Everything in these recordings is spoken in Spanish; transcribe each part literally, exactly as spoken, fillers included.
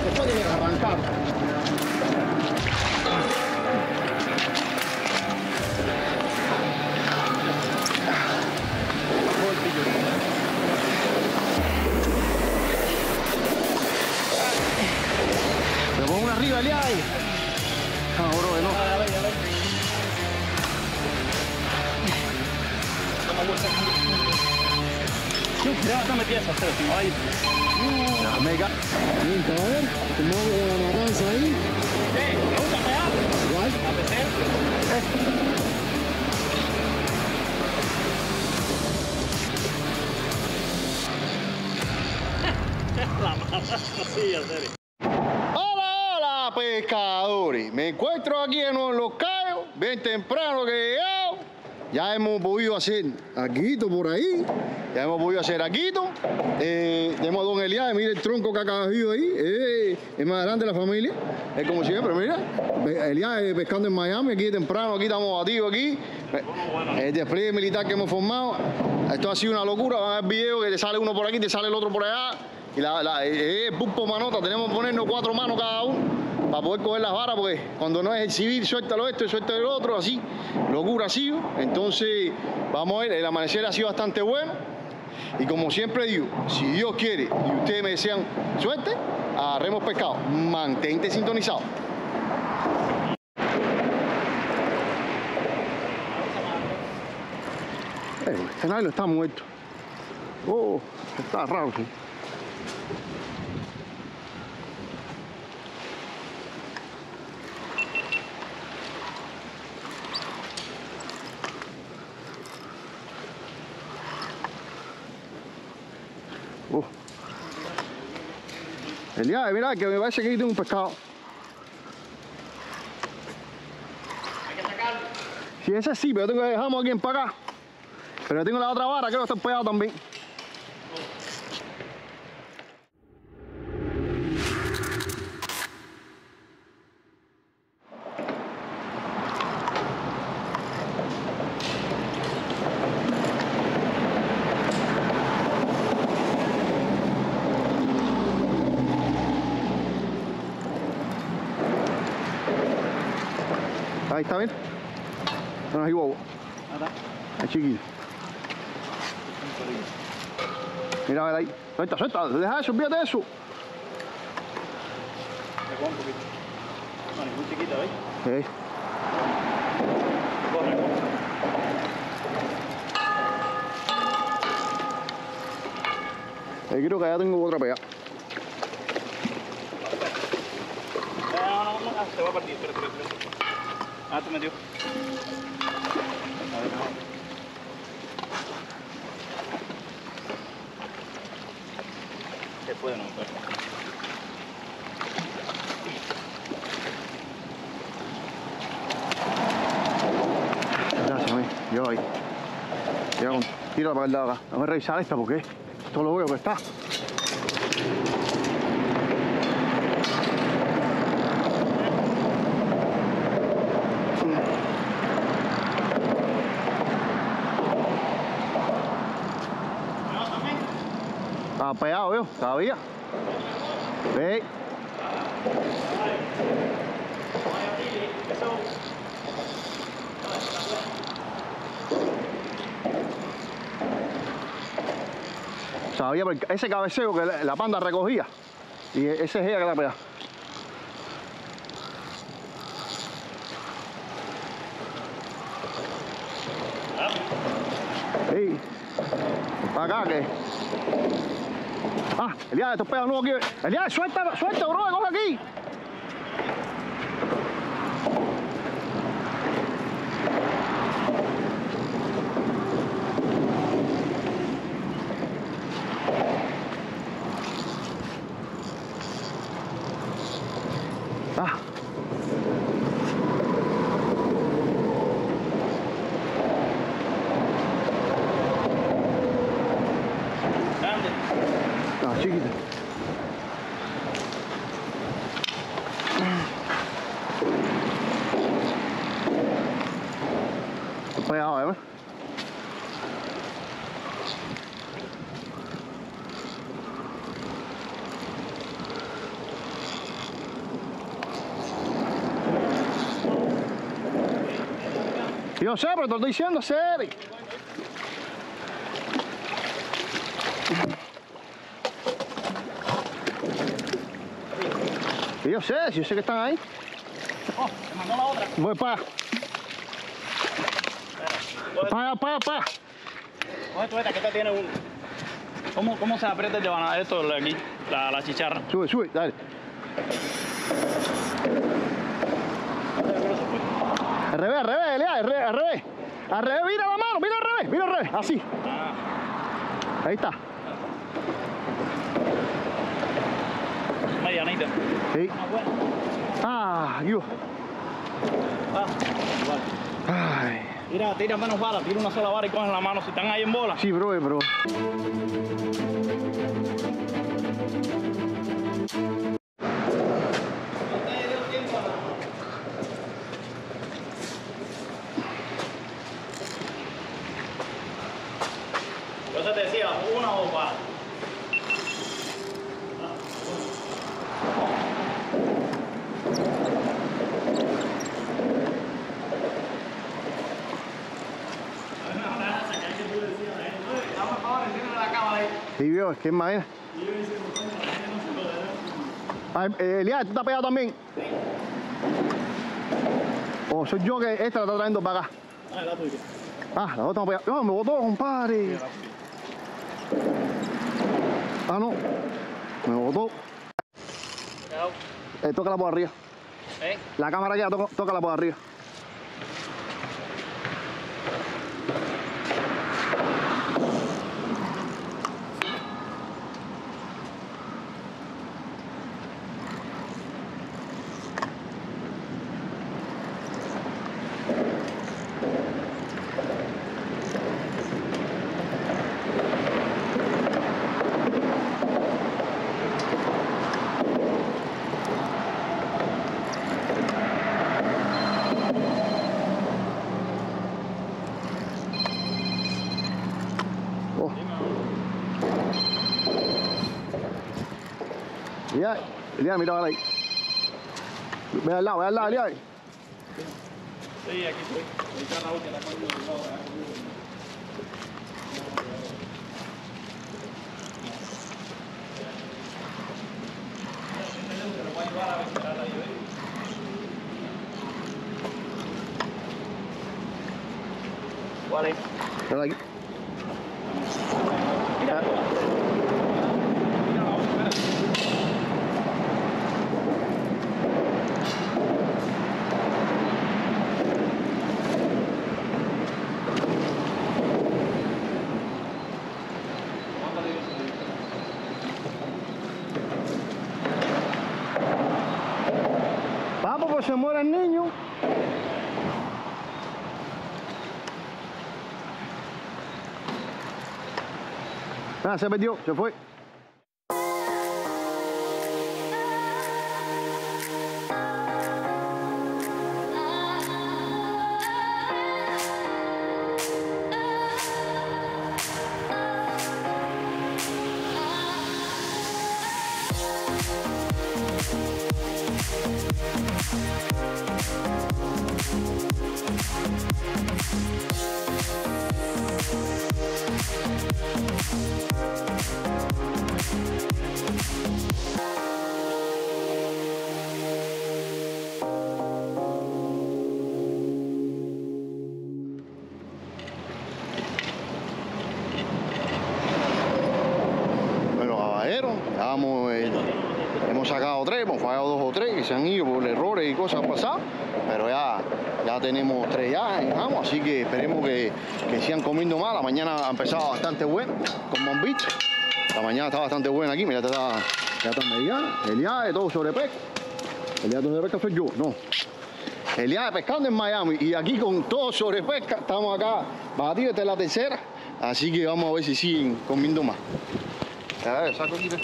Después de arrancar. Me pongo una arriba, Elias. Ah, bro, no. A ver, a ver. Levántame piezas, pero si no hay. Ya me ca... Mientras, a ver, ¿cómo hago la matanza ahí? ¿Qué? ¿Te gusta pegar? Igual. ¿A pecer? La mata, sí, en serio. Hola, hola, pescadores. Me encuentro aquí en Los Cayos, bien temprano que he llegado. Ya hemos podido hacer aquito por ahí. Ya hemos podido hacer aquito. Eh, tenemos a don Elias, mire el tronco que ha caído ahí. Eh, es más grande de la familia. Es como siempre, mira. Elias eh, pescando en Miami, aquí temprano, aquí estamos batidos aquí. El despliegue militar que hemos formado. Esto ha sido una locura. Van a ver video que te sale uno por aquí, te sale el otro por allá. Y la, la eh, pulpo manota, tenemos que ponernos cuatro manos cada uno para poder coger las varas, porque cuando no es el civil, suéltalo esto y suéltalo el otro, así, locura ha sido. Entonces, vamos a ver, el amanecer ha sido bastante bueno. Y como siempre digo, si Dios quiere y ustedes me desean suerte, agarremos pescado. Mantente sintonizado. Eh, este nylon está muerto. Oh, está raro, sí. Uh. Elias, mira que me parece que aquí tengo un pescado. Hay que sacarlo. Si sí, ese sí, pero tengo que dejarlo aquí en para acá. Pero tengo la otra vara, creo que está pegado también. Ahí está bien. No es igual. Nada. Es chiquito. Mira, a ver ahí. Suelta, suelta. Deja eso, olvídate de eso. Me cojo un poquito. No, ni muy chiquita, ¿veis? Sí. Corre, corre. Ahí creo que ya tengo otra pegada. Eh, no, no, no, ah, se va a partir, espera, espera, espera. Ah, te metió. A ver, no. Se puede, no, pero. Gracias, mami. Yo ahí. Tira, con, tira para el lado acá. Vamos a revisar esta porque esto lo veo que está. Estaba pegado, veo, todavía. Ve. Sabía porque ese cabeceo que la, la panda recogía. Y ese es ella que la pega. Sí. Para acá que. Ah, Elias, estos pedos nuevos aquí. Elias, suelta, suelta, bro, coge aquí. Ah. Grande. No, chiquita. Pegado, ¿eh? Yo sé, pero te lo estoy diciendo, Seri. Yo sé, yo sé que están ahí. Oh, te mandó la otra. Voy para allá. Para allá, para allá, para allá. Coge tu esta, que esta tiene un... ¿Cómo, cómo se aprieta el de banana esto de aquí? La, la chicharra. Sube, sube, dale. Al revés, al revés, Elías, al revés, al revés. Al revés, mira la mano, mira al revés, mira al revés, así. Ah, Ahí está. medianita. Sí. Ah, bueno. Ah, Dios. Ah, igual. Ay. Tira, tira menos balas, tira una sola vara y cogen la mano si están ahí en bola. Sí, bro, bro. Yo te decía, una o dos balas. Sí, vio, es que imagina. Ay, eh, Elías, ¿tú estás pegado también? O soy yo que esta la está trayendo para acá. Ah, la tuya. Ah, la otra pegada. No, me botó, compadre. Ah, no. Me botó. Eh, tócala por arriba. ¿Eh? La cámara ya, tó- tócala por arriba. Oh. Elías, Elías, mira ahí. Ve al lado, ve al lado, Elías. Sí, aquí estoy. Ahorita Raúl que la pongo de lado. ¿Cuál es? Ven aquí. Mira. Vamos, pues se muere el niño. Ah, se perdió, se fue. Bueno, caballeros, ya vamos, eh, hemos sacado tres, hemos fallado dos o tres que se han ido por errores y cosas pasadas, pero ya, ya tenemos tres ya en Jamo, así que esperemos que, que sigan comiendo más. La mañana ha empezado bastante buena con Mambicho. La mañana está bastante buena aquí, mira, ya está, ya está mediana. Elías de todo sobre pesca. Elías de todo sobre pesca soy yo, no. Elías de pescando en Miami y aquí con todo sobre pesca, estamos acá batidos, esta es la tercera, así que vamos a ver si siguen comiendo más. A ver, saco aquí. Eso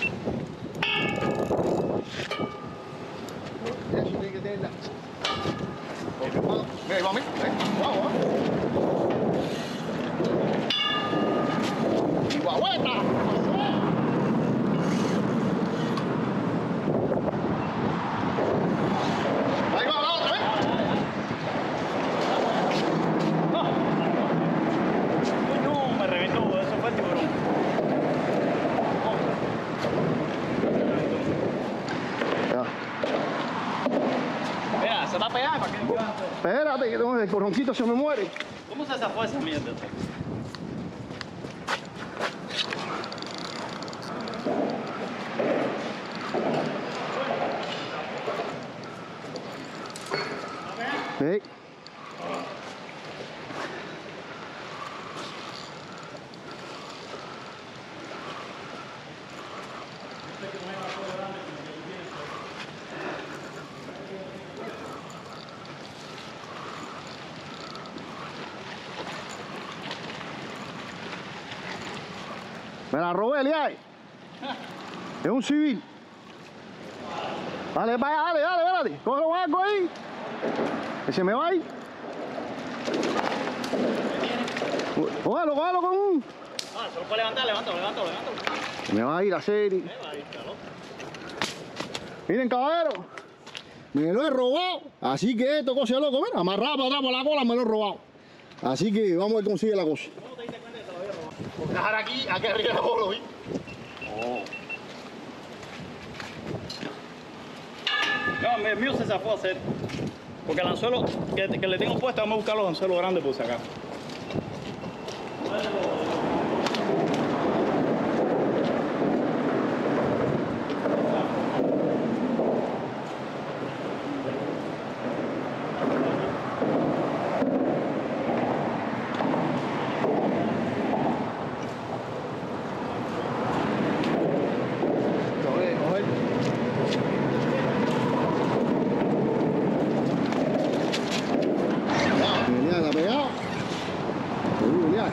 tiene que tenerla. Mira, vamos, vamos. Y guagüeta. Ahí va la otra, ¿eh? espérate, que tengo- el corroncito se me muere. ¿Cómo se zafó esa mierda? Sí. Me la robé, Eliay. Es un civil. Dale, vaya, dale, dale, espérate. Cógelo algo ahí. Que se me va ahí. Cógelo, cógelo con un. Ah, solo para levantar, levántalo, levántalo, levántalo. Se me va a ir la serie. Eh, va ahí, está loco. Miren, caballero. Me lo he robado. Así que esto, cosa loco, mira, amarrado para atrás por la cola, me lo he robado. Así que vamos a ver cómo sigue la cosa. ¿Cómo te diste cuenta que se lo había robado? Por dejar aquí, aquí arriba de lo vi. Oh. No, el mío se zafó a hacer. Porque el anzuelo que, que le tengo puesto, vamos a buscar los anzuelos grandes por sacar. Venía la pegada. Uy, venía.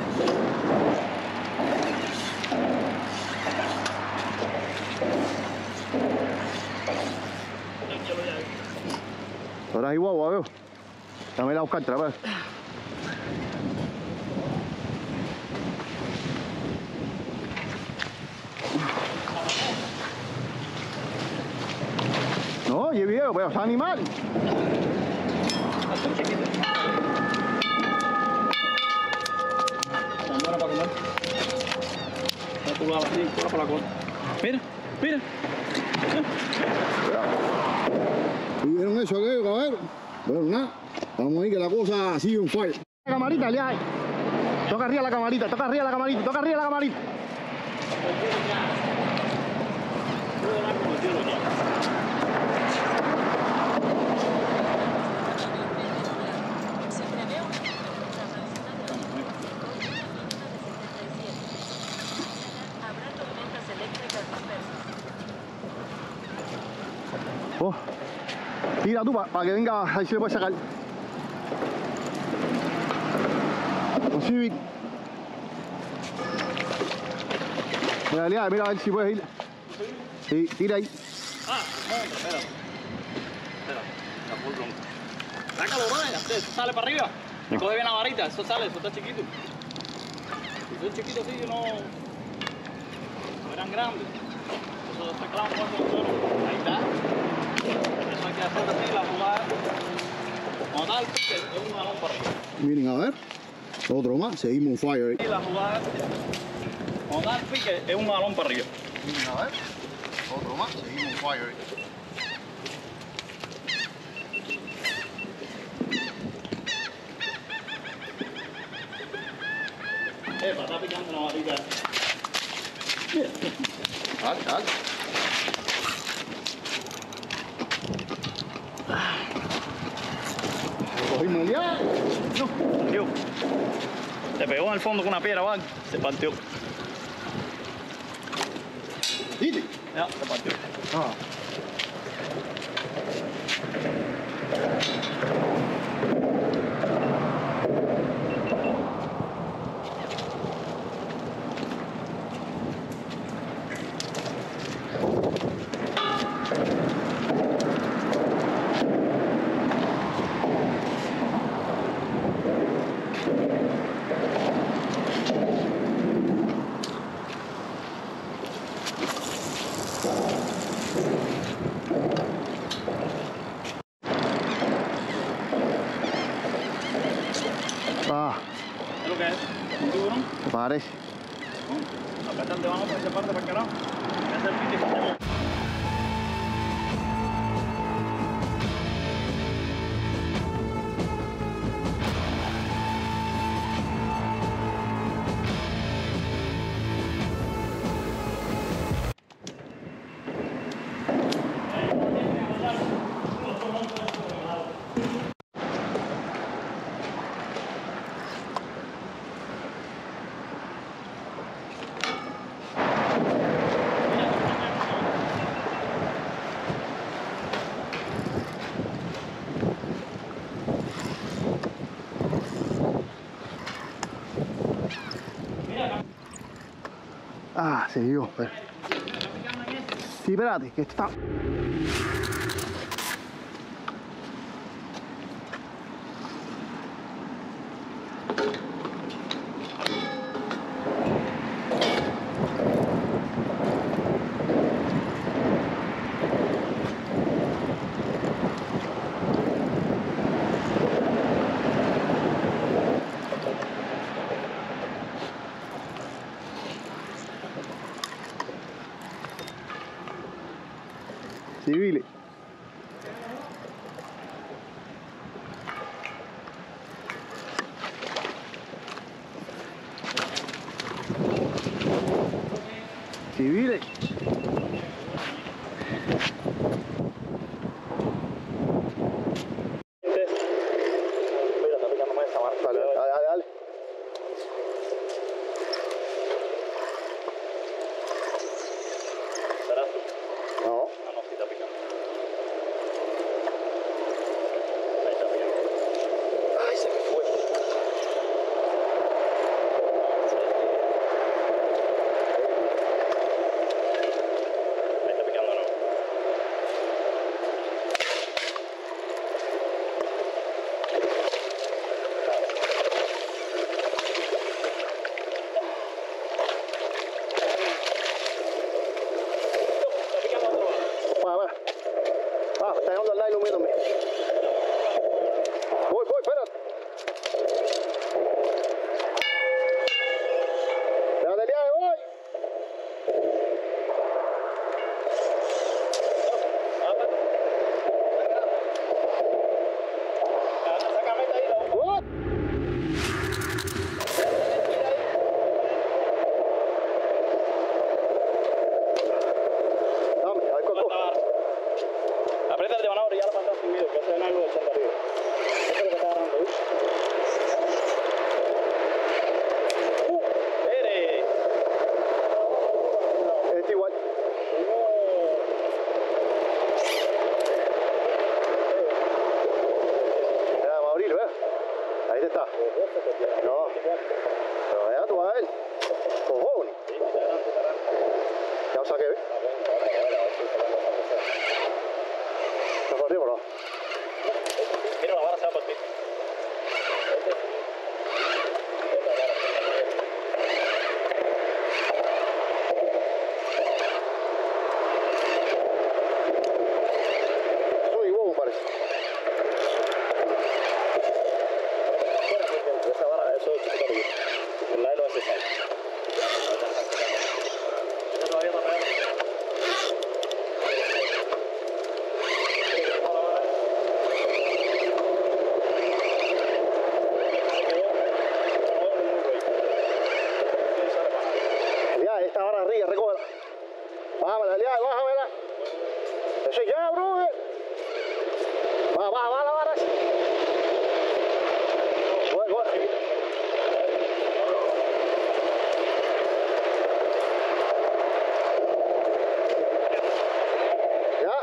Ahora hay guagua, veo. Dame la buscar otra vez. No, oye viejo, pero es animal. Tan buena para comer. No, tú la así, tú la para la cola. Mira, mira. ¿Y vieron eso aquello, caballero? Bueno, nada. Vamos a ir que la cosa sigue un fire. La camarita, le hay. Toca arriba la camarita, toca arriba la camarita, toca arriba la camarita. Habrá tormentas eléctricas dispersas. Oh. Tira tú para pa que venga, ahí se le puede sacar. Un Civic. Mira, Eliade, mira a ver si puedes ir. Sí, tira ahí. Ah, no, espera. Espera, la full bronca. Sácalo, brother, eso sale para arriba. Me coge bien la varita, eso sale, eso está chiquito. Si son chiquitos así, no. No eran grandes. Eso está clavo con eso solo. Ahí está. Eso hay que hacer así, la jugada. Como tal, pique, es un balón para arriba. Miren, a ver. Otro más, seguimos un fire. Y la jugada, como tal, pique, es un balón para arriba. Miren, a ver. Otro más, seguimos un fire. Epa, está picando una varita. Dale, dale. Cogimos el ya. No, partió. Se pegó en el fondo con una piedra, ¿vale? Se partió. ¿Viste? Ya, se partió. Ah. Ah, ¿Es lo que es? ¿Un tiburón? parece. No, acá están debajo por esa parte para el carajo. Ese es el pique que tenemos. Ah, se dio. Espera. Sí, espérate, que está. Civiles. Civiles. Dale, dale, dale, dale. ¿Serás tú? No. Ah, no, sí está picando. Ahí está picando. Ay, se me fue. Ahí está picando, ¿no? Está picando otro lado. Va, va. Va, me está llegando al nylon mío también. Voy, voy, espérate. Espérate el viaje, voy. Sácame esta ahí, la boca. What? Dame, a ver cuál coge. Aprieta el de manabra y ya la mandas sin miedo, que ese es algo de echar arriba. Eso es lo que está agarrando, ¿ves? ¡Uh! ¡Eres! Este igual. Mira, vamos a abrirlo, ¿eh? Ahí te está. No. Pero vea tú a ver. Cojones. Ya lo saqué, ¿ves? ¿Está por arriba o no? Mira, la vara se va a partir. Soy huevo, parece. Esa vara, eso es chiquito. El lado ese sale. Esto todavía está pegado. Ya, esta vara arriba, recógela. Bájamela, ya, bájamela. Eso ya, bro. Va, va, va la vara. Voy, voy. Ya.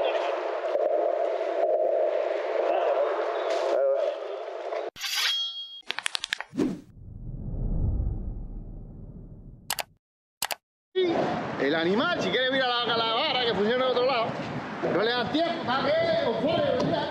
El animal, si quiere mirar la, la vara que funciona de otro lado, no le dan tiempo, está bien, o fuera, ya.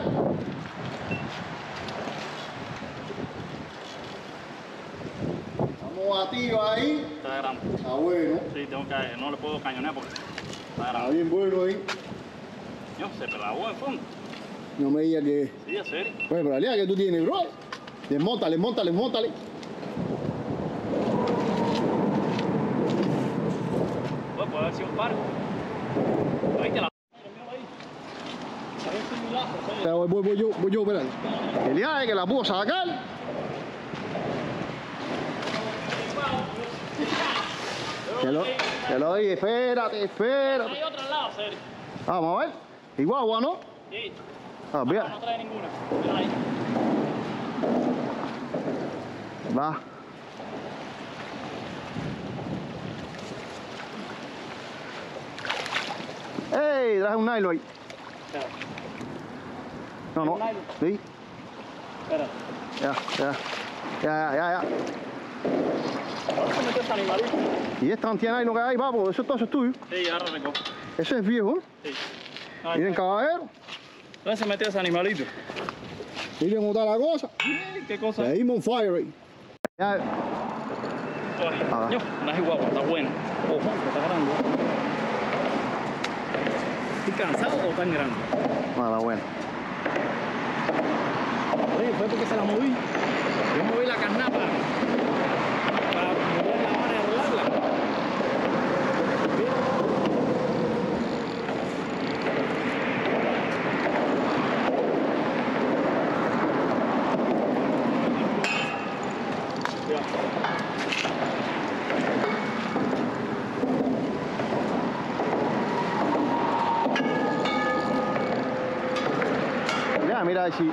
Estamos batidos ahí. Está grande. Está bueno, Sí, tengo que, no le puedo cañonear porque está está grande. bien bueno ahí. Yo se pelagó en fondo. No me digas que. Sí, en serio. Pues, pero la idea que tú tienes, bro. Desmóntale, móntale, móntale. Pues puede haber sido un paro. Ahí te la. Ya, voy, voy, voy yo, voy yo, espérate. El día de que la puedo sacar. Te lo, te lo doy, espérate, espérate. Hay otro al lado, serio. Vamos a ver. Igual, agua, ¿no? Sí. Ah, No, bien. no trae ninguna. Mira ahí. Va. ¡Ey! Traje un nylon ahí. Espera, No, no. ¿Un nylon? Sí. espera. Ya, ya. Ya, ya, ya, ya. Ahora se metió ese animalito. Y este antena ahí lo que hay, papo, eso todo eso es tuyo. Sí, ahora recojo. Eso es viejo, ¿eh? Sí. Ay, Miren, caballero. ¿dónde se metió ese animalito? Miren cómo está la cosa. Ay, ¿qué cosa? Seguimos on fire ahí. Ya, Ah. Yo, no es igual, está bueno. Ojo, está grande. ¿Estoy cansado o tan grande? nada, bueno. Oye, fue porque se la moví. Yo moví la carnada para, para mover la vara y arreglarla. Ya, mira si.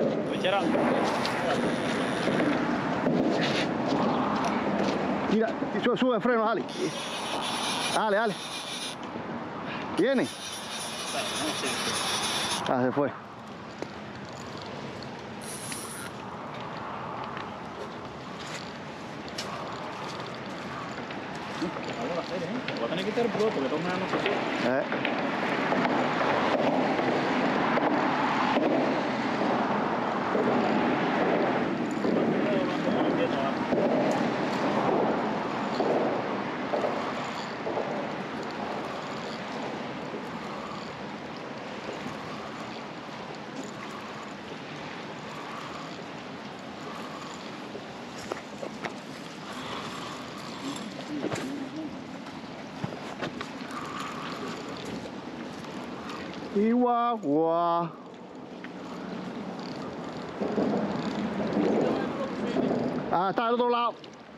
Mira, sube, sube el freno, dale. Dale, dale. Viene. Ah, se fue. Voy a tener que quitar el pro porque todo me da no se sube. Eh. Chihuahua. Ah, está al otro lado.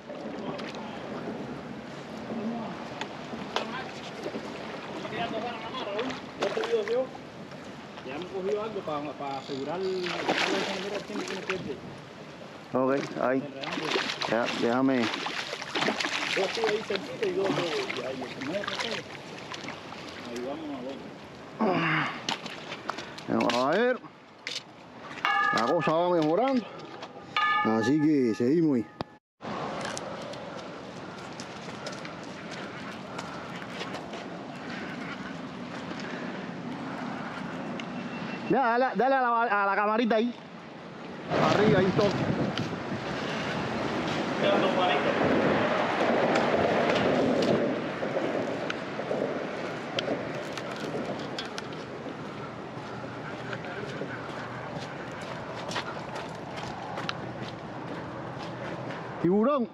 Ya hemos cogido algo para, para asegurar el tiempo que no pierde. Ok, ahí. Ya, déjame. Yo estoy ahí cerquita y dos, dos, y ahí, el primero que tengo. Ahí vamos a ver. Vamos a ver. La cosa va mejorando. Así que seguimos ahí. Ya, dale, dale a, la, a la camarita ahí. Arriba, ahí todo. Quedan dos palitos. Tiburón.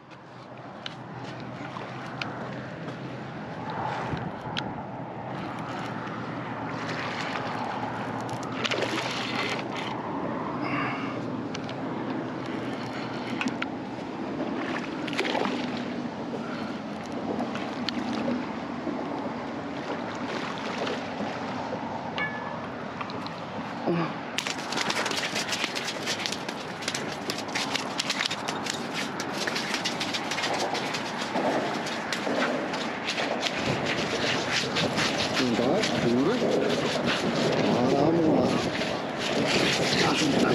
Ahora vamos a, a soltar.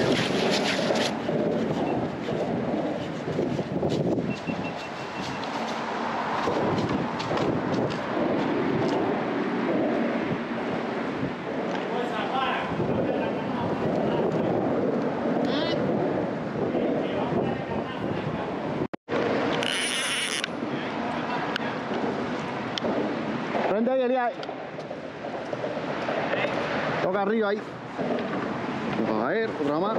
Prende ahí, Elías. Toca arriba ahí. Vamos a ver, otra más.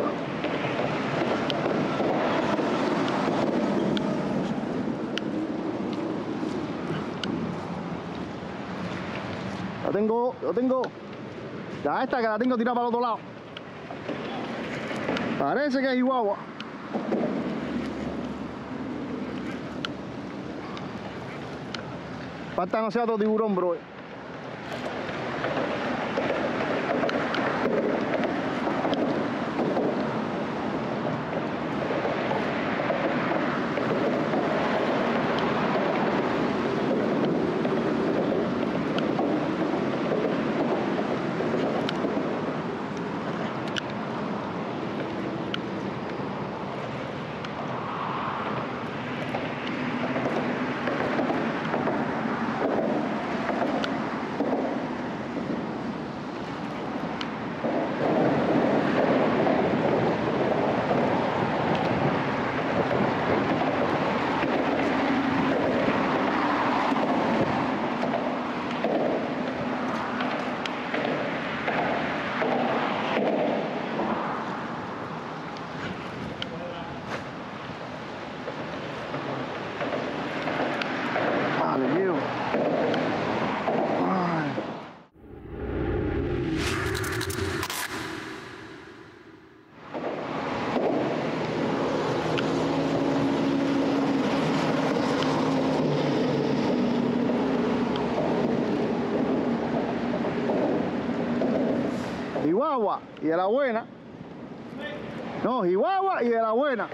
La tengo, lo tengo. Ya esta que la tengo tirada para el otro lado. Parece que es Chihuahua. Falta no sea otro tiburón, bro. Chihuahua y de la buena. No, Chihuahua y de la buena.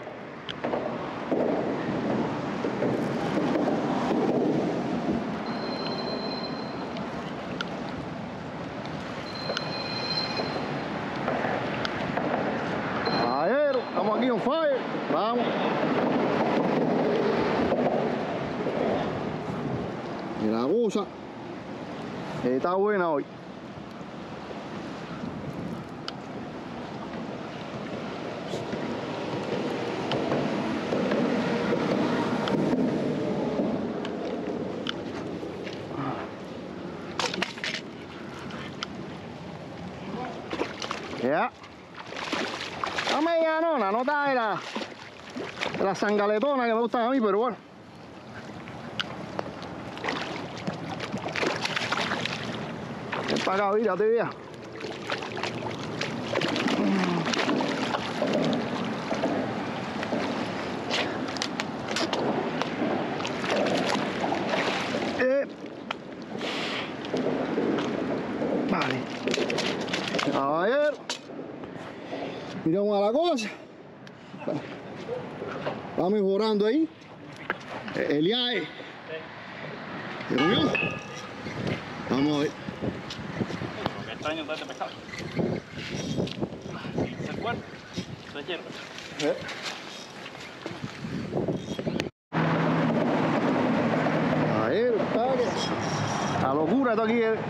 Caballero, estamos aquí on fire. Vamos. Y la cosa está buena hoy. Ya. La medianona, no está de la, de la sangaletona que me gustan a mí, pero bueno. Ven para acá, mira, te vea. Eh. Vale. A ver. Miramos a la cosa. Va mejorando ahí. El I A E. Vamos a ver. Qué extraño está este pescado. ¿Se fuerte? ¿Se hierve? Eh. A ver, padre. La locura está aquí. Eh.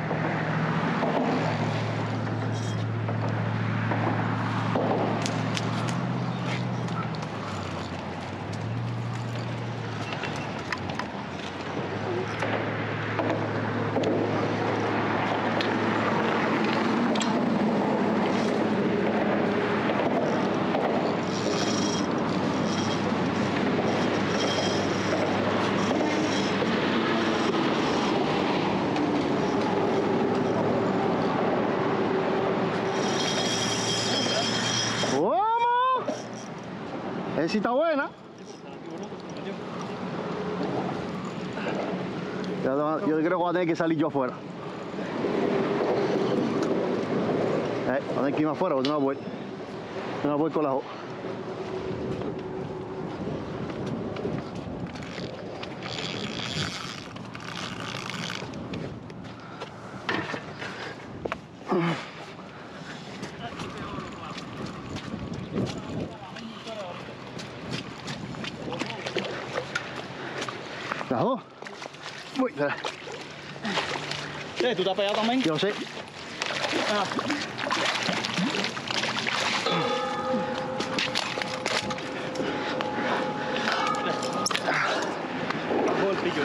Esa sí está buena. Yo, yo creo que voy a tener que salir yo afuera. Eh, voy a tener que irme afuera porque no voy. No voy con la hoja. Las dos. Uy, espera. Sí, ¿tú te has pegado también? Yo sé. Ah. Bajo el pillo.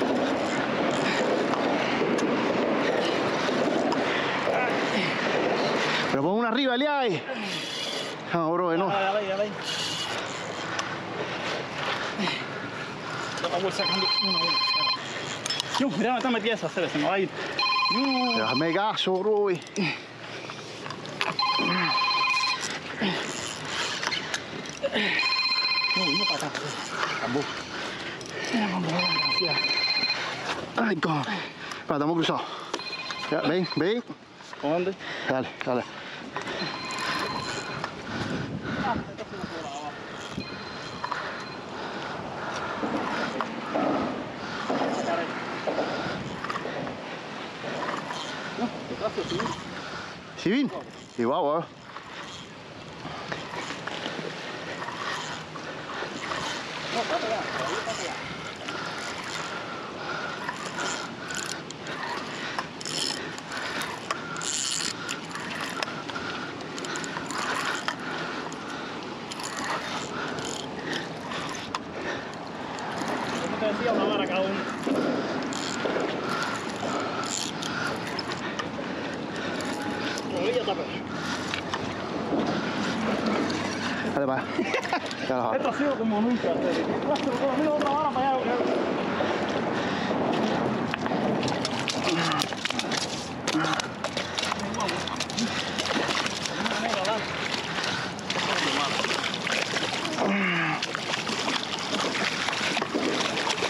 Pero pon una arriba, Elia ahí. No, bro, no. Dale, dale, dale. Yo la voy sacando una a una. Yo, mira, me está metida esa cera, se me va a ir. No. Déjame caso, bro. No, vino para acá. Acabó. Gracias. Ay, God. Espera, estamos cruzados. Ya, ven, ven. ¿Con dónde? Dale, dale. Ah, esta se me fue la abajo. Sacar ahí. No, detrás de ti. ¿Sí, vin? Sí, guau, guau. No, está pegado, todavía está pegado. Como te decía, una vara cada uno. Todavía está pegado. Dale para allá. Ya lo Esto ha sido como nunca. Pero mira otra vara para allá.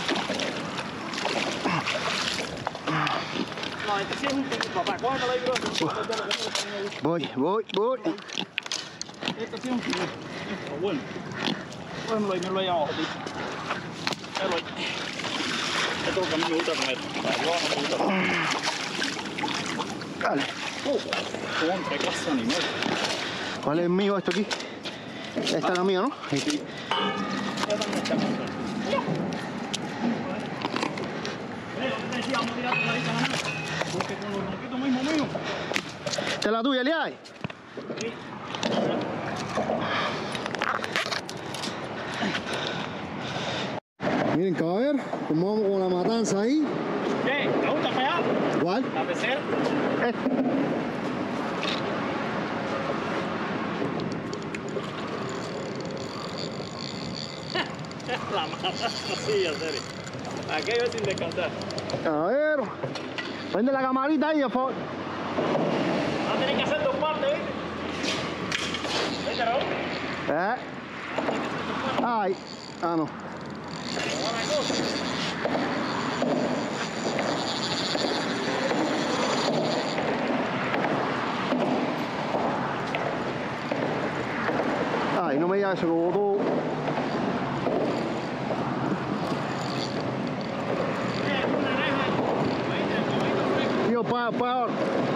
No, este sí es un poquito, papá, cógetelo ahí, bro. Voy, voy, voy. Esta sí es un kilo. Pero bueno. Bueno, ahí me lo he llamado. Míralo ahí. Esto es lo que a mí me gusta comer. Yo no me gusta comer. Dale. Oh, contra, qué clase de animal. ¿Cuál es el mío esto aquí? Esta es la mía, ¿no? Sí. Ya también está con suerte. Mira, lo que te decía, vamos a tirar tu ladito a la mano. Porque con los ronquitos mismo mío. ¿Esta es la tuya, Eliay? Sí. Miren, caballero, como vamos con la matanza ahí. ¿Qué? ¿Te gusta pegar? ¿Cuál? La pecera. Esta. La mata, sí, en serio. Aquello es sin descansar. Caballero. Prende la camarita ahí, por favor. Va a tener que hacer dos partes, ¿viste? ¿Viste, Raúl? ¿Eh? Ay. Ah, no. Buena cosa. Ay, no me digas eso, que botó. Tío, pa, pa.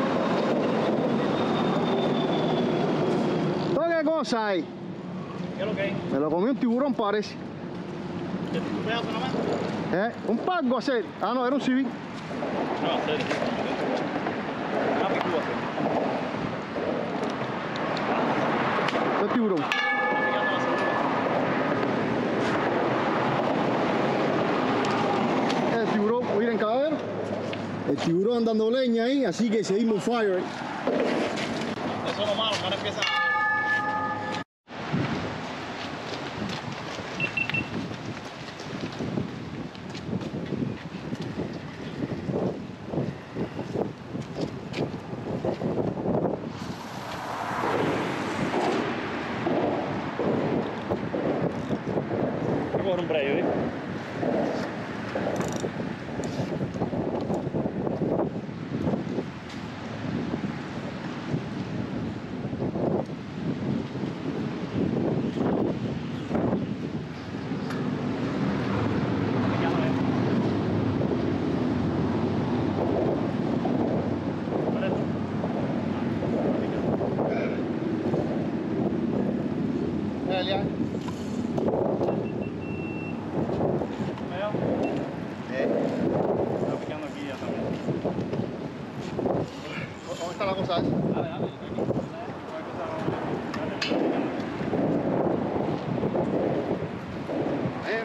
¿Qué cosa hay? ¿Qué es lo que hay? Me lo comió un tiburón, parece. ¿Qué tu pedazo nomás? ¿Eh? Un pago hacer. Ah, no, era un civil. No, en serio. Una picúa, ¿Qué tiburón? El tiburón, miren, caballero. El tiburón dando leña ahí, así que seguimos fire. Eso es lo malo, ahora empieza a... Voy a coger un breyo, ¿eh? Está picando aquí ya también. ¿Cómo está la cosa? Dale, dale, yo estoy aquí. Cualquier cosa, dale, está picando. Eh.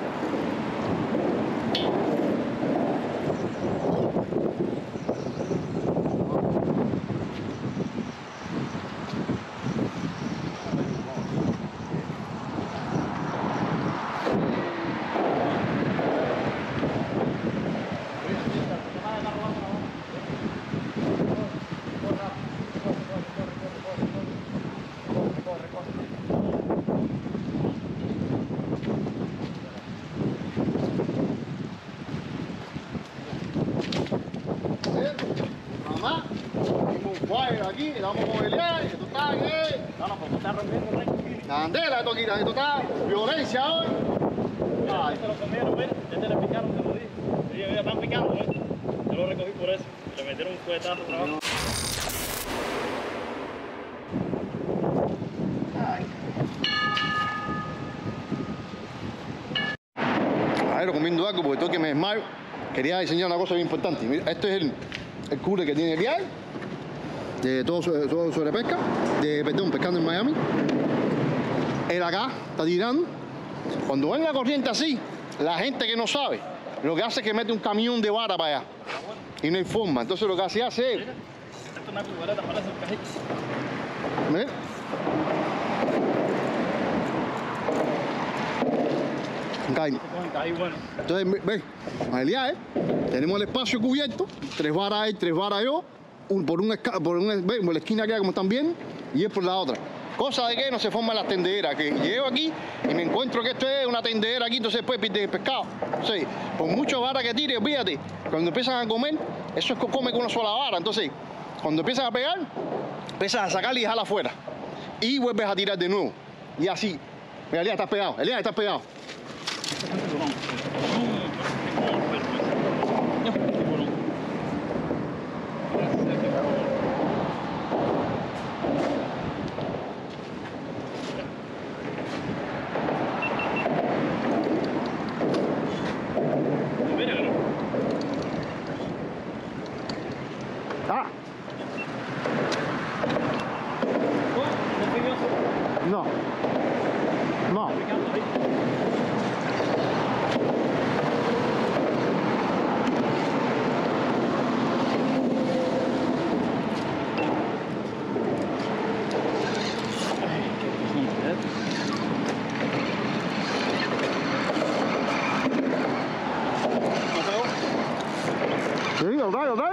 Mamá, hicimos un fire aquí, le damos con el aire, esto está aquí. No, no, porque está rompiendo el récord. Candela, esto aquí, esto está violencia hoy. Ay, se lo comieron, ¿ves? Ya te le picaron, te lo dije. Ellos ya están picando, ¿ves? Yo lo recogí por eso. Le metieron un fuetazo de trabajo. A ver, comiendo algo porque tengo que me desmayo. Quería enseñar una cosa bien importante. Mira, este es el, el cooler que tiene el diario de todo, sobre- todo sobre pesca, de, perdón, pescando en Miami. Él acá está tirando. Cuando ven la corriente así, la gente que no sabe, lo que hace es que mete un camión de vara para allá. Y no hay forma. Entonces lo que hace hace es... Esto es una cubareta, parece un cajito. ¿Ves? Caen. Se cogen ahí, bueno. Entonces, ve, María, ¿eh? Tenemos el espacio cubierto, tres varas él, tres varas yo, un, por, un, esca- por, una, ve, por la esquina aquí como están viendo, y él por la otra. Cosa de que no se forman las tendederas, que llego aquí y me encuentro que esto es una tendedera aquí, entonces después pierde el pescado. Entonces, por muchas varas que tire, fíjate, cuando empiezan a comer, eso es que come con una sola vara. Entonces, Cuando empiezas a pegar, empiezas a sacar y dejarla afuera. Y vuelves a tirar de nuevo. Y así. Mira, Elías, estás pegado. Elías, estás pegado. Ah. No. No. Sí, ok, ok.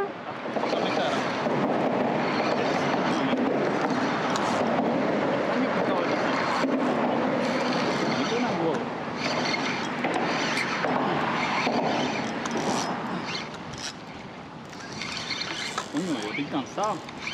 Coño, yo estoy cansado.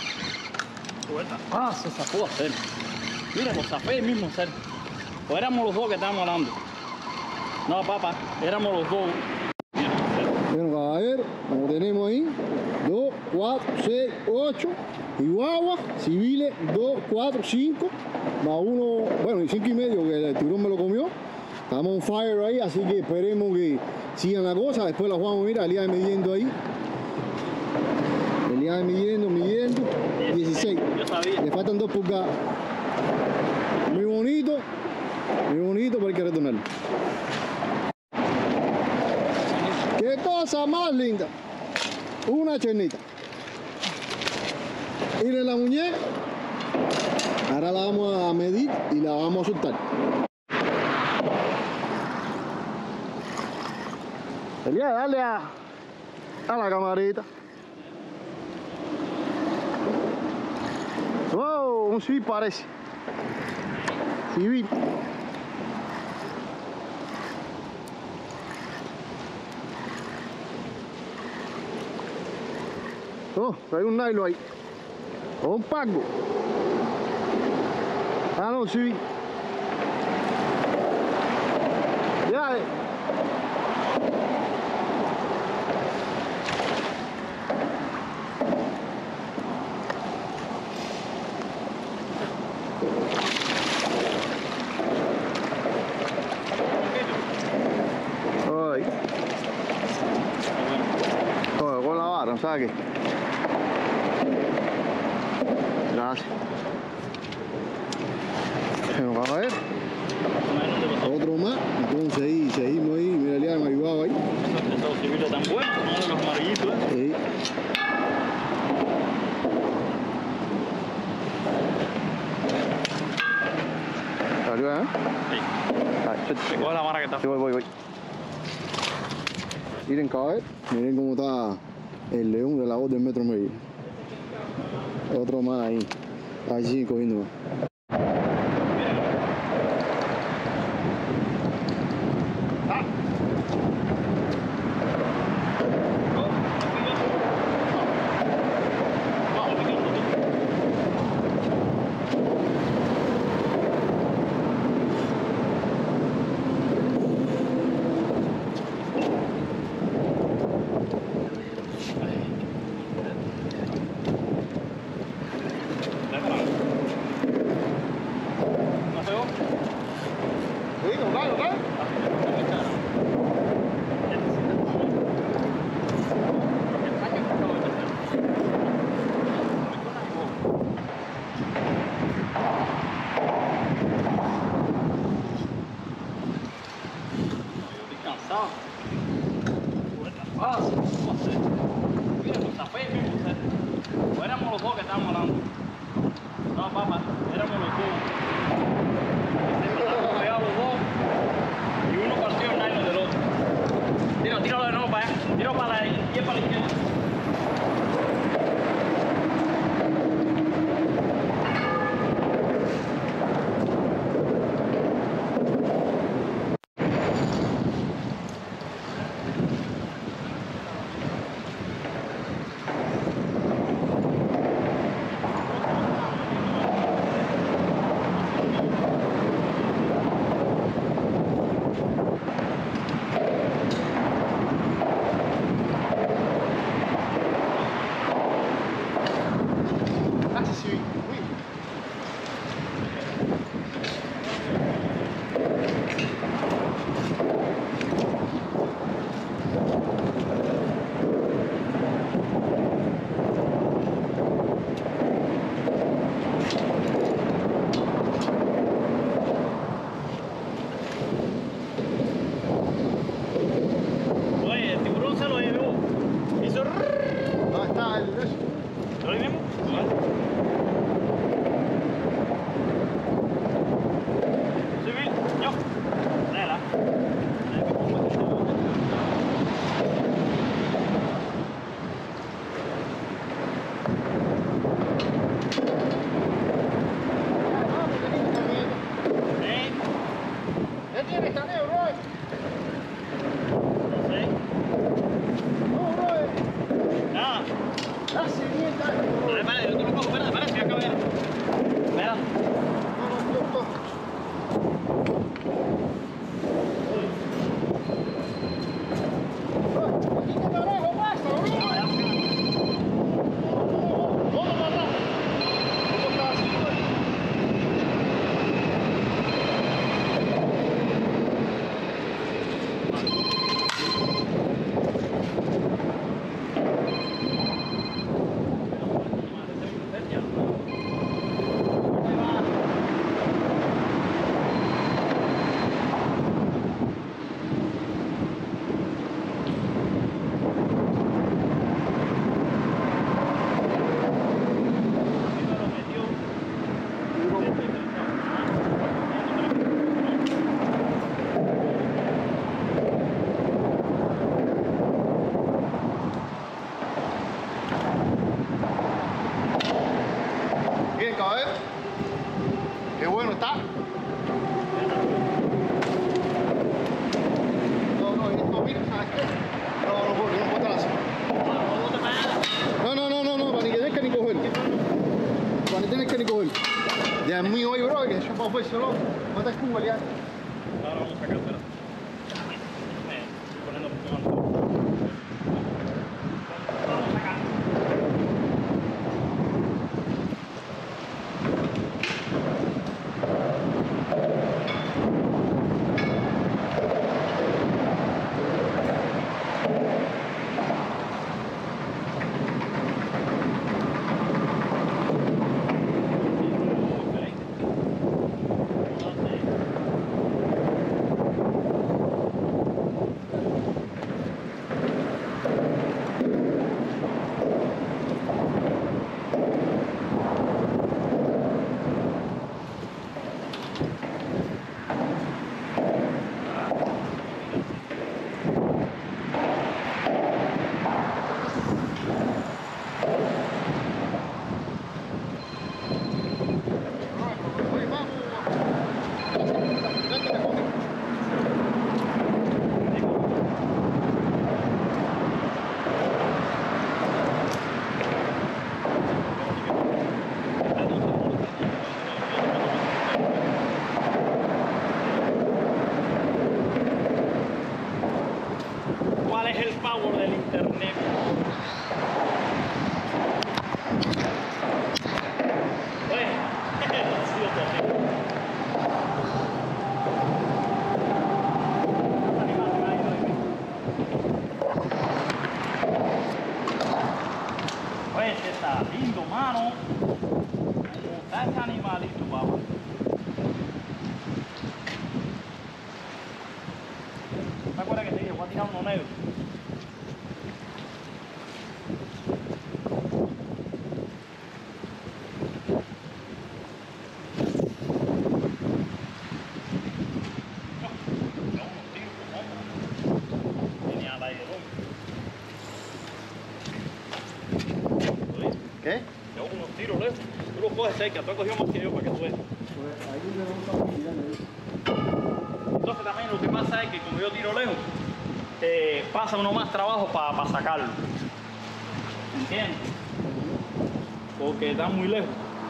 Ah, se zafó a hacer. Mira, lo zafé mismo hacer. O éramos los dos que estábamos hablando. No, papá, éramos los dos. Bueno, caballero, como tenemos ahí, dos, cuatro, seis, ocho, y guagua, civiles, dos, cuatro, cinco, más uno, bueno, y cinco y medio, que el tiburón me lo comió. Estamos on fire ahí, así que esperemos que sigan la cosa. Después la vamos a mirar, Elías midiendo ahí. Elías midiendo, midiendo, dieciséis. Yo sabía. Le faltan dos pulgadas. Muy bonito, muy bonito, pero hay que retornarlo. ¡Qué cosa más linda! Una chernita. Miren la muñeca. Ahora la vamos a medir y la vamos a soltar. Elías, dale a, a la camarita. ¡Wow! Un civil parece. Civil. Oh, hay un nylon ahí. O un pago. Ah, no, civil. Ya, eh. Ay. Joder, con la vara, ¿sabes qué? Gracias. Bueno, vamos a ver. Otro más. Entonces ahí seguimos ahí. Mira, Elías me ayudaba ahí. Esos civiles tan buenos, uno de los amarillitos, ¿eh? Sí. ¿Salió, eh? Sí. Ay, Se coge la vara que está. sí, voy, voy, voy. Miren, cabrón. Miren cómo está el león de la voz del metro medio. Otro más ahí. Ahí siguen cogiendo más. Éramos los dos que estábamos hablando. No, papá, éramos los dos. Estábamos pegados los dos y uno partió el nylon del otro. Tira, tíralo de nuevo para allá. Tíralo para la izquierda, para la izquierda. pesca, ¿eh? Qué bueno está. No, no, esto, mira, ¿sabes qué? No, no puedo, no puedo estar así. No, no, no, no, no, para ni que tengas que ni coger. Para ni tienes que ni coger. Dios mío, oye, bro, que yo puedo hacer solo. ¿Cómo estás tú, Elian? Ahora vamos a sacar, espera. Me estoy poniendo presión. Vamos a sacar. Oye, vamos. Vente, te come. ¿Cuál es el power del internet? Oye, ha sido terrible. Animal, animal, animal. Oye, este está lindo, mano. ¿Cómo está ese animalito, papá? ¿Te acuerdas que te dije, voy a tirar uno negro? ¿Qué? Yo unos tiros lejos. Tú lo coges cerca, tú has cogido más que yo para que tú veas. Pues ahí me gusta mirar. Entonces también lo que pasa es que como yo tiro lejos, eh, pasa uno más trabajo para pa sacarlo. ¿Entiendes? Porque está muy lejos.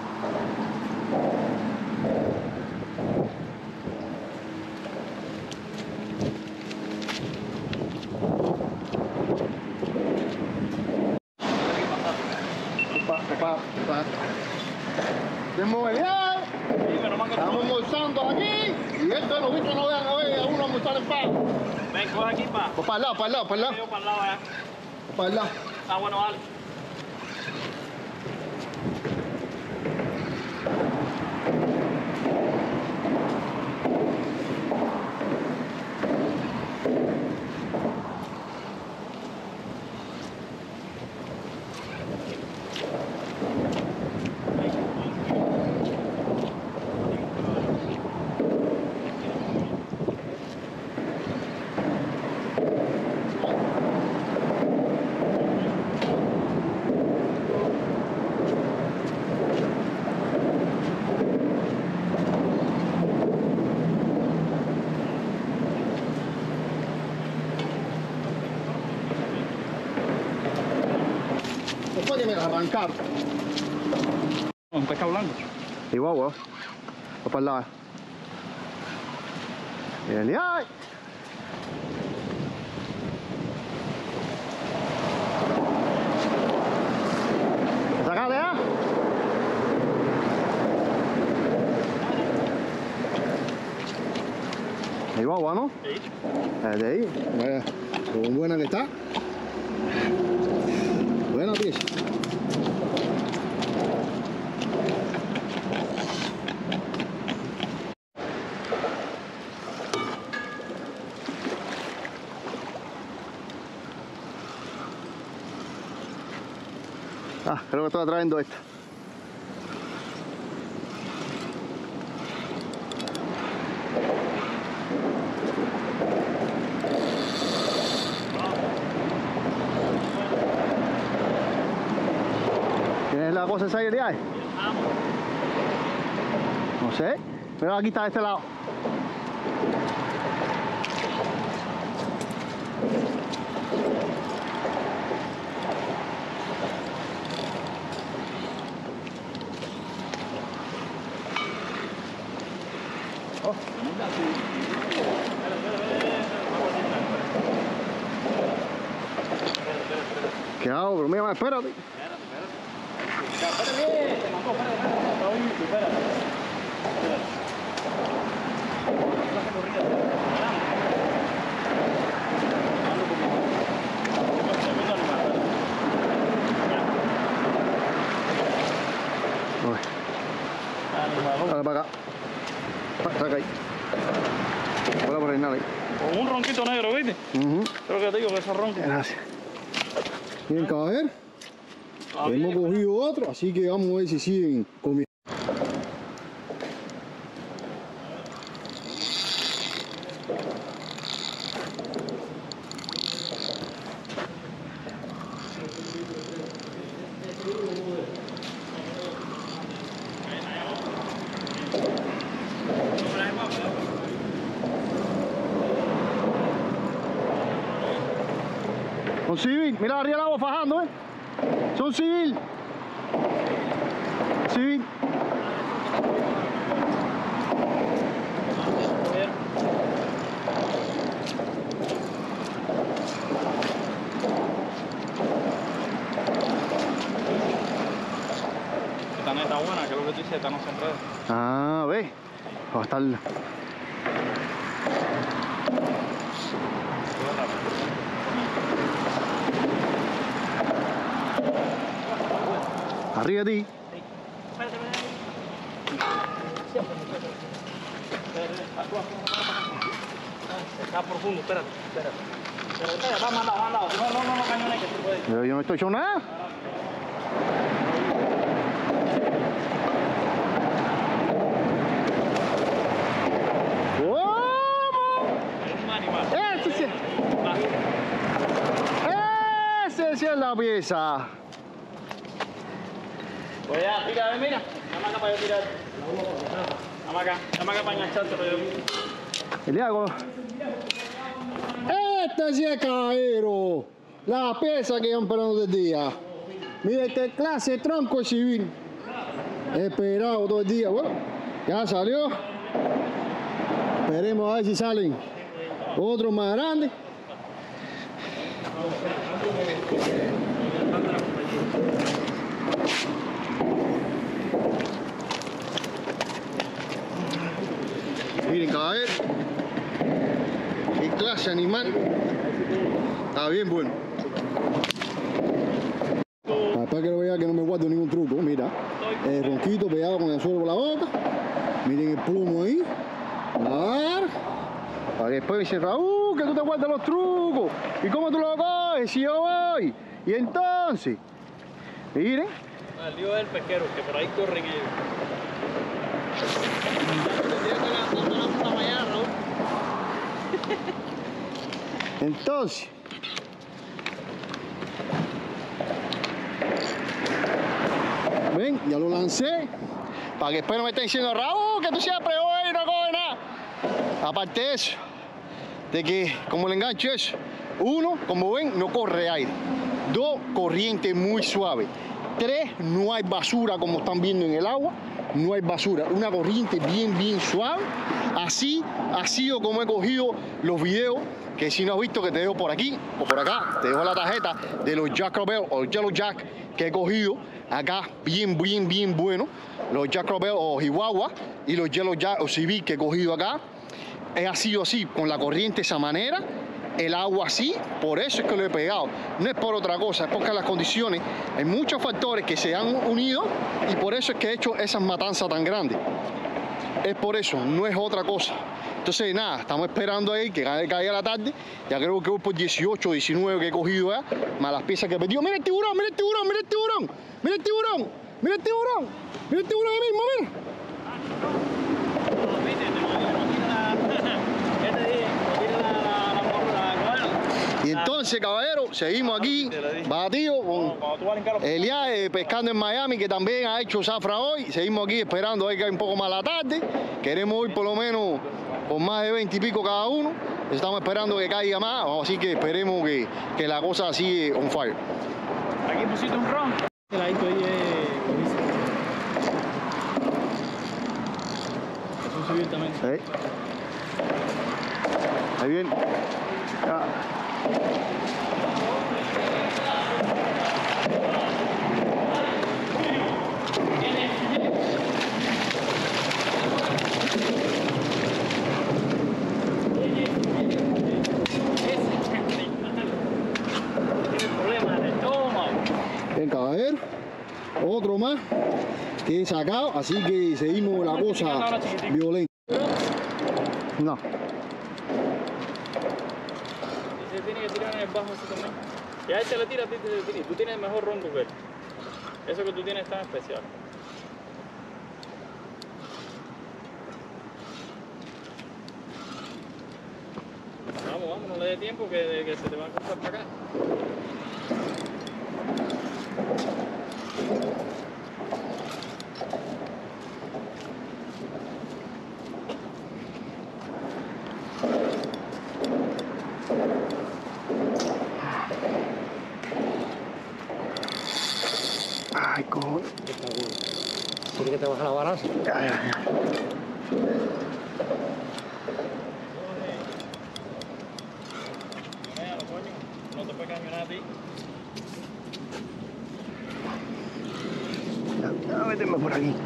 Pa, pa, pa. Desmovilidad. Sí, pero no me Estamos almorzando aquí. Y esto los bichos no vean a ver a uno almorzar en paz. Ven, coge aquí para. Pues para el lado, para el lado, para el lado. Yo para el lado allá. Para el lado. Ah, bueno, dale. Después que me la arrancaron. Un pescado blanco. Igual, weón. Va para el lado. Bien, ya. Sacale, ¿eh? Ahí va, ¿no? Sí. Eh, de ahí. Vaya, qué buena que está. Buena pieza. Ah, creo que estoy trayendo esta. ¿Tienes la cosa esa ahí de ahí? Vamos. sé. Pero aquí está de este lado. Oh, ¿Qué hago? Pero mira, espérate. espérate, te mandó, espérate, espérate, está bonito, espérate. Dale para acá. Saca ahí. Vuela por ahí, nada ahí. Con un ronquito negro, ¿viste? Uh-huh. Creo que te digo que esos roncos. Gracias. Bien, caballero. Hemos cogido otro, así que vamos a ver si siguen comiendo. Son civil, mira arriba el agua fajando, ¿eh? Son civil. Civil. Esta neta buena, que es lo que tú dices, esta no se enreda. Ah, ve. Va a estar. Arriba de ti. Espérate, espérate. Está profundo, espérate, espérate. Pero espérate, va mandado, mandado. No, no, no, no cañones que se puede. Pero yo no estoy hecho nada. Es un animal. Ese sí. Ese sí es la pieza. Voy a tirar, mira. Dame acá para yo tirar. Dame acá, dame acá para engancharte, pero yo. El hago. Este sí es caballero. La pieza que iban esperando del día. Mire qué clase de tronco civil. Esperado todo el día. Bueno, ya salió. Esperemos a ver si salen otros más grandes. Miren, caballero, qué clase animal. Está bien bueno. Para que lo vea que no me guardo ningún truco, mira. El ronquito pegado con el suelo por la boca. Miren el plomo ahí. Claro. Para que después me dicen, Raúl, que tú te guardas los trucos. ¿Y cómo tú lo coges? Si yo voy. Y entonces, miren. El lío del pesquero, que por ahí corren ellos. Entonces, ven, ya lo lancé. Para que después no me estén diciendo, Raúl, que tú siempre hoy no coges nada. Aparte de eso, de que como el enganche es, uno, como ven, no corre aire. Dos, corriente muy suave. Tres, no hay basura como están viendo en el agua. No hay basura, una corriente bien, bien suave. Así ha sido como he cogido los videos, que si no has visto que te dejo por aquí o por acá, te dejo la tarjeta de los Jack Russell o Yellow Jack que he cogido acá, bien, bien, bien bueno. Los Jack Russell o Chihuahua y los Yellow Jack o Civil que he cogido acá. Ha sido así, con la corriente de esa manera, el agua así, por eso es que lo he pegado. No es por otra cosa, es porque las condiciones, hay muchos factores que se han unido y por eso es que he hecho esas matanzas tan grandes. Es por eso, no es otra cosa. Entonces nada, estamos esperando ahí que caiga la tarde. Ya creo que voy por dieciocho, diecinueve que he cogido ya, más las piezas que he pedido. ¡Mira el tiburón, mira el tiburón, mira el tiburón! ¡Mira el tiburón! ¡Mira el tiburón! ¡Mira el tiburón ahí mismo, mira! Y entonces Entonces, caballero, seguimos aquí, batido con Cuando tú vas a limpiar los Elías eh, pescando en Miami, que también ha hecho zafra hoy. Seguimos aquí esperando a ver que hay un poco más la tarde. Queremos ir por lo menos por más de veinte y pico cada uno. Estamos esperando que caiga más, así que esperemos que, que la cosa sigue on fire. Aquí pusiste un ron. El ladito ahí es buenísimo. Es un civil también. ¿Eh? Ahí bien. Ah. Bien, caballero, otro más que he sacado, así que seguimos la cosa violenta. No. Se tiene que tirar en el bajo así también. Y a él se le tira, a ti te tira. Tú tienes mejor ronco que él. Eso que tú tienes es tan especial. Vamos, vamos, no le dé tiempo que, que se te va a cruzar para acá. Ay, cojones. ¿Quiere que te baje la balanza? Ya, ya, ya. Cañonero, coño. No te puedes cañonar a ti. Ya, ya, méteme por aquí.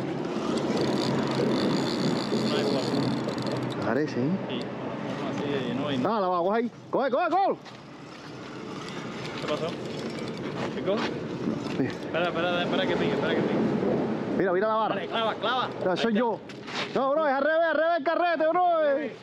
No hay igual. Parece, ¿eh? Sí, una forma así de no hay. Ah, la va, coge ahí. Coge, coge, coge. ¿Qué pasó? ¿Chico? Sí. Espera, espera, espera que pique, espera que pique. Mira, mira la barra. Dale, clava, clava. Ya, soy yo. No, bro, es al revés, al revés el carrete, bro.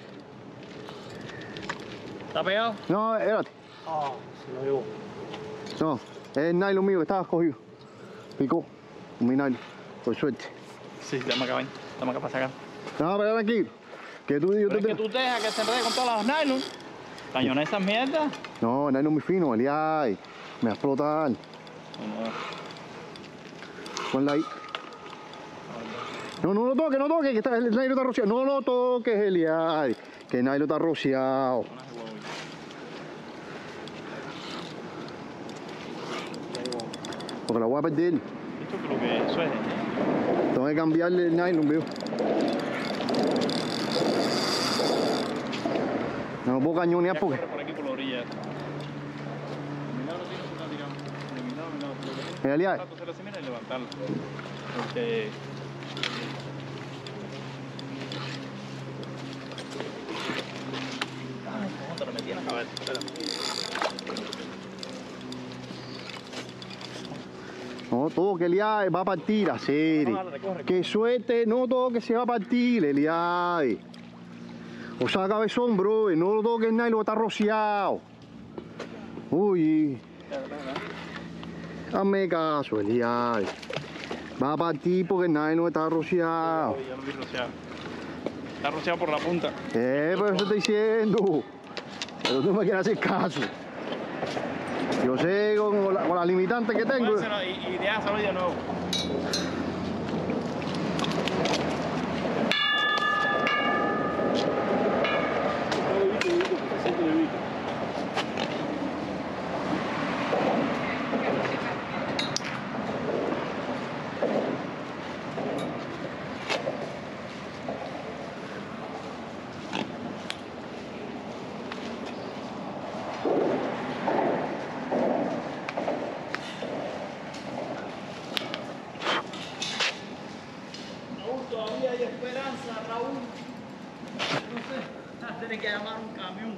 ¿Está pegado? No, espérate. Ah, se lo llevo. No, es el nylon mío que estaba cogido. Picó. Mi nylon, por suerte. Sí, dame acá, ven. Dame acá para sacar. No, pero tranquilo. Que tú, yo Pero te es que tú dejas que se enrede con todas las nylon. Cañona esas mierdas. No, el nylon muy fino, Elías. Me va a explotar. No, Ponla ahí. No, no lo toques, no toques, que está, el nylon está rociado. No lo toques, Elías. Que el nylon está rociado. no. Porque la voy a perder. Esto que lo que eso es. Tengo que cambiarle el nylon, veo. No lo puedo cañonear Ya porque... corre por aquí por la orilla. Milagro tiene que estar tirado. De milagro, milagro. Lo que tiene Mira, Elías. que hacer así, mira, y levantarlo. Porque... Ay, cómo te lo metí en la cabeza. Espera. No toque, Elías, va a partir, a serie. No, dale, corre. Qué suerte, no toque, se va a partir, Elías. O sea, cabezón, bro, no lo toques, el nylon está rociado. Uy, hazme caso, Elías. Va a partir porque el nylon está rociado. Ya lo vi rociado. Está rociado por la punta. Eh, pero eso estoy diciendo. Pero tú me quieres hacer caso. Yo sé con la, con la limitante que tengo. Pónselo y, y déjalo de nuevo. Todavía hay esperanza, Raúl. No sé, tienes que llamar un camión.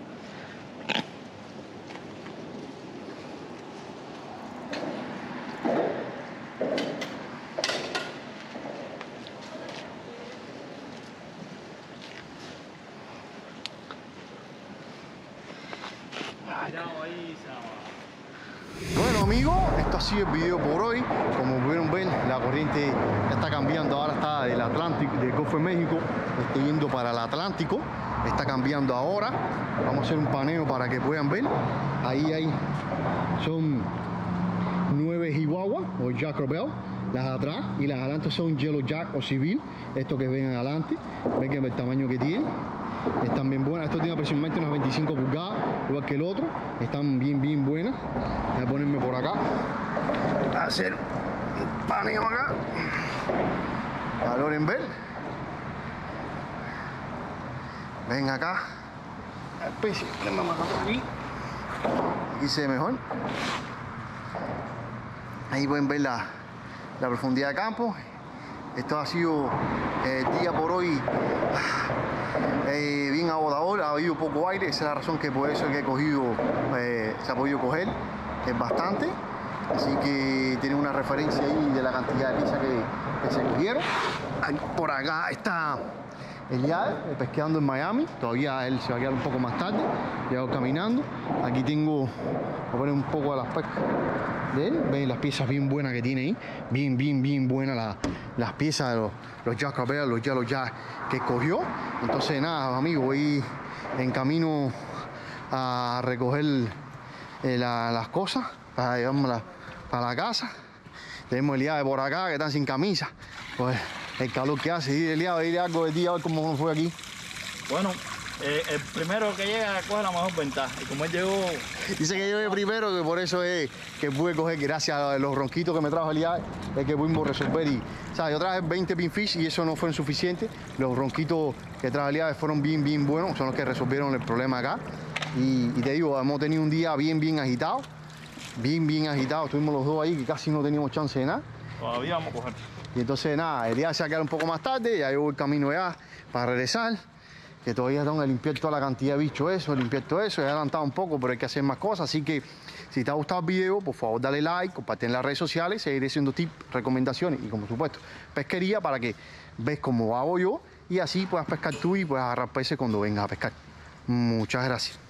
Cuidado ahí, Sama. Bueno, amigos, esto ha sido el video por hoy. Como pudieron ver, la corriente ya está cambiando. Ahora está del Atlántico, del Golfo de México, está yendo para el Atlántico. Está cambiando ahora. Vamos a hacer un paneo para que puedan ver. Ahí hay, son nueve Chihuahua o Jack Russell, las de atrás, y las adelante son Yellow Jack o Civil. Estos que ven adelante, ven que el tamaño que tienen. Están bien buenas. Esto tiene aproximadamente unas veinticinco pulgadas, igual que el otro. Están bien, bien buenas. Voy a ponerme por acá a hacer un paneo acá. Calor en ver. Ven acá. Especie, aquí. Aquí se ve mejor. Ahí pueden ver la, la profundidad de campo. Esto ha sido el eh, día por hoy eh, bien agotador, ha habido poco aire, esa es la razón que por eso que he cogido, eh, se ha podido coger, es bastante. Así que tiene una referencia ahí de la cantidad de piezas que, que se cogieron. Por acá está el Yade, pesqueando en Miami. Todavía él se va a quedar un poco más tarde, llego caminando. Aquí tengo, voy a poner un poco de las pescas de él. Ven las piezas bien buenas que tiene ahí, bien, bien, bien buenas la, las piezas de los, los Jack Russell, los Yellow Jack que cogió. Entonces nada, amigos, voy en camino a recoger eh, la, las cosas para llevármelas para la casa. Tenemos el Yade por acá que están sin camisa, pues el calor que hace. Y el Yade, dile algo del día, a ver cómo fue aquí. Bueno, eh, el primero que llega coge la mejor ventaja. Y como él llegó... Dice que yo llegué primero, que por eso es que pude coger, gracias a los ronquitos que me trajo el Yade, es que pudimos resolver. Y, o sea, yo traje veinte pinfish y eso no fueron suficientes. Los ronquitos que trajo el Yade fueron bien, bien buenos, son los que resolvieron el problema acá. Y, y te digo, hemos tenido un día bien, bien agitado. Bien, bien agitado. Estuvimos los dos ahí que casi no teníamos chance de nada. Todavía vamos a coger. Y entonces nada, el día se va a quedar un poco más tarde, ya yo voy camino ya para regresar, que todavía tengo que limpiar toda la cantidad de bicho eso, limpiar todo eso, he adelantado un poco, pero hay que hacer más cosas, así que si te ha gustado el video, por favor dale like, comparte en las redes sociales, seguiré haciendo tips, recomendaciones y como supuesto, pesquería para que ves cómo hago yo y así puedas pescar tú y puedas agarrar peces cuando vengas a pescar. Muchas gracias.